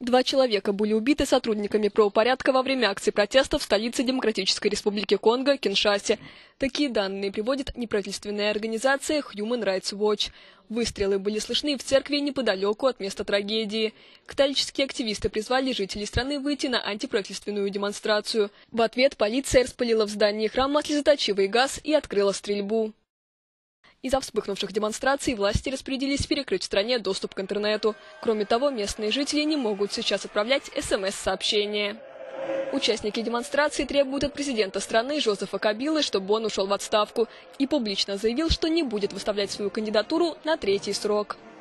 2 человека были убиты сотрудниками правопорядка во время акции протеста в столице Демократической Республики Конго, Киншасе. Такие данные приводит неправительственная организация Human Rights Watch. Выстрелы были слышны в церкви неподалеку от места трагедии. Католические активисты призвали жителей страны выйти на антиправительственную демонстрацию. В ответ полиция распылила в здании храма слезоточивый газ и открыла стрельбу. Из-за вспыхнувших демонстраций власти распорядились перекрыть в стране доступ к интернету. Кроме того, местные жители не могут сейчас отправлять СМС-сообщения. Участники демонстрации требуют от президента страны Жозефа Кабилы, чтобы он ушел в отставку, и публично заявил, что не будет выставлять свою кандидатуру на 3-й срок.